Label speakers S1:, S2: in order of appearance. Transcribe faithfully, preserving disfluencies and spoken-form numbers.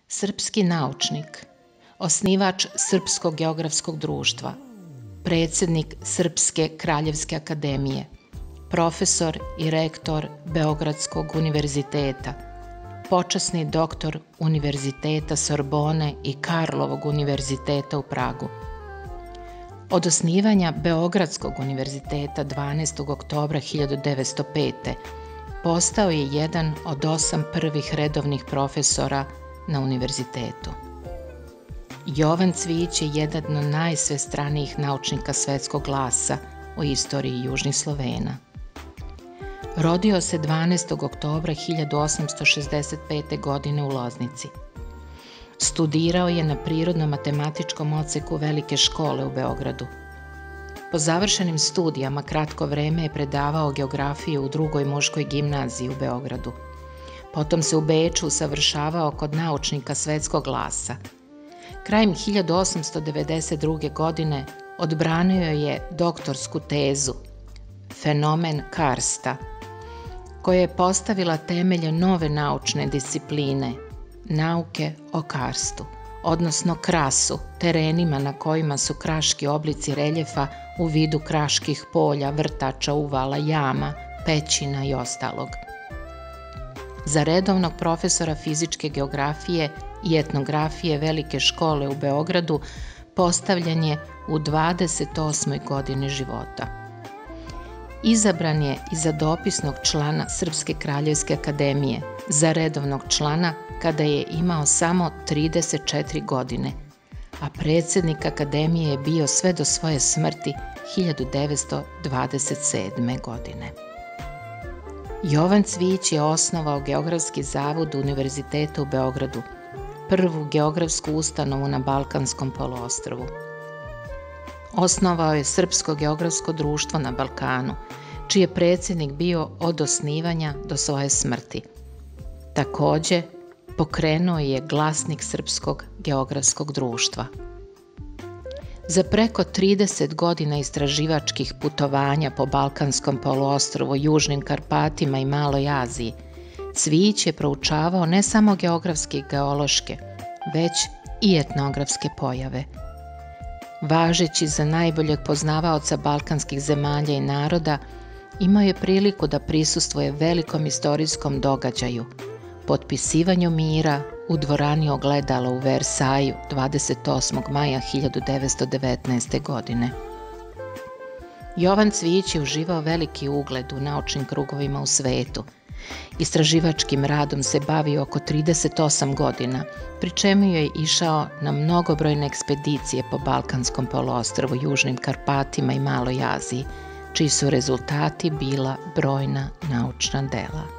S1: Srpski naučnik, osnivač Srpskog geografskog društva, predsjednik Srpske kraljevske akademije, profesor i rektor Beogradskog univerziteta, počasni doktor Univerziteta Sorbone i Karlovog univerziteta u Pragu. Od osnivanja Beogradskog univerziteta dvanaestog oktobra hiljadu devetsto pete. postao je jedan od osam prvih redovnih profesora na univerzitetu. Jovan Cvijić je jedan od najsvestranijih naučnika svetskog glasa u istoriji Južnih Slovena. Rodio se dvanaestog oktobra hiljadu osamsto šezdeset pete. godine u Loznici. Studirao je na Prirodno-matematičkom odseku Velike škole u Beogradu. Po završenim studijama kratko vreme je predavao geografiju u drugoj muškoj gimnaziji u Beogradu. Potom se u Beču usavršavao kod naučnika svetskog glasa. Krajem hiljadu osamsto devedeset druge. godine odbranio je doktorsku tezu Fenomen karsta, koja je postavila temelje nove naučne discipline, nauke o karstu, odnosno krasu, terenima na kojima su kraški oblici reljefa u vidu kraških polja, vrtača, uvala, jama, pećina i ostalog. Za redovnog profesora fizičke geografije i etnografije Velike škole u Beogradu postavljen je u dvadeset osmoj godini života. Izabran je i za dopisnog člana Srpske kraljevske akademije, za redovnog člana kada je imao samo trideset četiri godine, a predsjednik akademije je bio sve do svoje smrti hiljadu devetsto dvadeset sedme. godine. Jovan Cvijić je osnovao Geografski zavod Univerziteta u Beogradu, prvu geografsku ustanovu na Balkanskom poluostrvu. Osnovao je Srpsko geografsko društvo na Balkanu, čiji je predsjednik bio od osnivanja do svoje smrti. Takođe, pokrenuo je Glasnik Srpskog geografskog društva. Za preko trideset godina istraživačkih putovanja po Balkanskom poluostrvu, Južnim Karpatima i Maloj Aziji, Cvijić je proučavao ne samo geografske i geološke, već i etnografske pojave. Važeći za najboljeg poznavaoca balkanskih zemalja i naroda, imao je priliku da prisustvuje velikom istorijskom događaju, potpisivanju mira u dvorani Ogledalo u Versaju dvadeset osmog maja hiljadu devetsto devetnaeste. godine. Jovan Cvijić je uživao veliki ugled u naučnim krugovima u svetu. Istraživačkim radom se bavio oko trideset osam godina, pri čemu je išao na mnogobrojne ekspedicije po Balkanskom poluostrvu, Južnim Karpatima i Maloj Aziji, čiji su rezultati bila brojna naučna dela.